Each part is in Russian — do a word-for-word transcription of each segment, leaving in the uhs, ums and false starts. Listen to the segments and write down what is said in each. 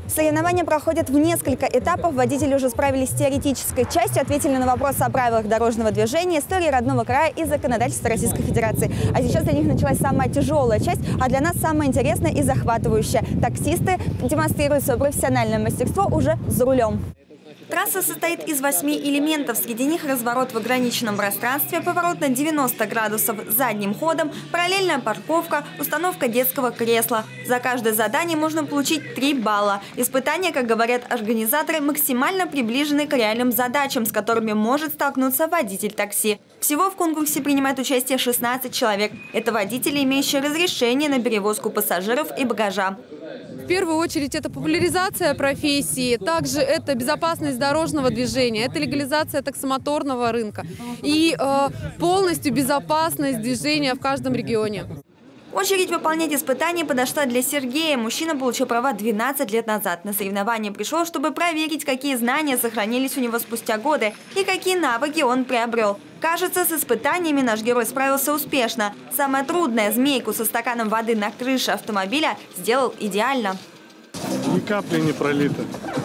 Соревнования проходят в несколько этапов. Водители уже справились с теоретической частью, ответили на вопросы о правилах дорожного движения, истории родного края и законодательства Российской Федерации. А сейчас для них началась самая тяжелая часть, а для нас самая интересная и захватывающая. Таксисты демонстрируют свое профессиональное мастерство уже за рулем. Трасса состоит из восьми элементов. Среди них разворот в ограниченном пространстве, поворот на девяносто градусов задним ходом, параллельная парковка, установка детского кресла. За каждое задание можно получить три балла. Испытания, как говорят организаторы, максимально приближены к реальным задачам, с которыми может столкнуться водитель такси. Всего в конкурсе принимает участие шестнадцать человек. Это водители, имеющие разрешение на перевозку пассажиров и багажа. В первую очередь это популяризация профессии, также это безопасность дорожного движения, это легализация таксомоторного рынка и э, полностью безопасность движения в каждом регионе. Очередь выполнять испытания подошла для Сергея. Мужчина получил права двенадцать лет назад. На соревнования пришел, чтобы проверить, какие знания сохранились у него спустя годы и какие навыки он приобрел. Кажется, с испытаниями наш герой справился успешно. Самое трудное – змейку со стаканом воды на крыше автомобиля – сделал идеально. Ни капли не пролито.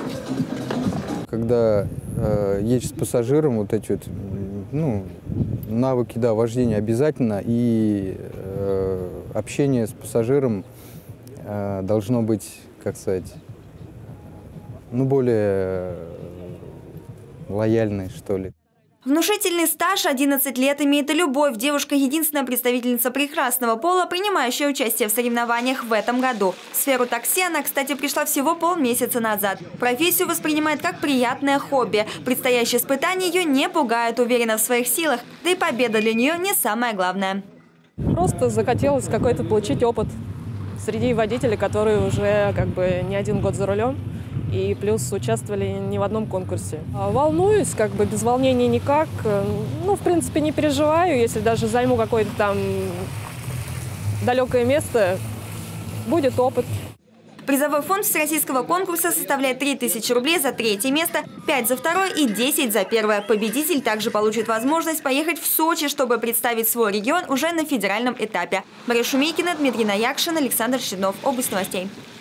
Когда э, едешь с пассажиром, вот эти вот, ну, навыки, да, вождения обязательно, и э, общение с пассажиром э, должно быть, как сказать, ну, более лояльное, что ли. Внушительный стаж, одиннадцать лет, имеет и любовь. Девушка – единственная представительница прекрасного пола, принимающая участие в соревнованиях в этом году. В сферу такси она, кстати, пришла всего полмесяца назад. Профессию воспринимает как приятное хобби. Предстоящие испытания ее не пугают, уверена в своих силах. Да и победа для нее не самое главное. Просто захотелось какой-то получить опыт среди водителей, которые уже как бы не один год за рулем. И плюс участвовали не в одном конкурсе. Волнуюсь, как бы без волнения никак. Ну, в принципе, не переживаю, если даже займу какое-то там далекое место, будет опыт. Призовой фонд всероссийского конкурса составляет три тысячи рублей за третье место, пять за второе и десять за первое. Победитель также получит возможность поехать в Сочи, чтобы представить свой регион уже на федеральном этапе. Мария Шумейкина, Дмитрий Наякшин, Александр Щеднов. Область новостей.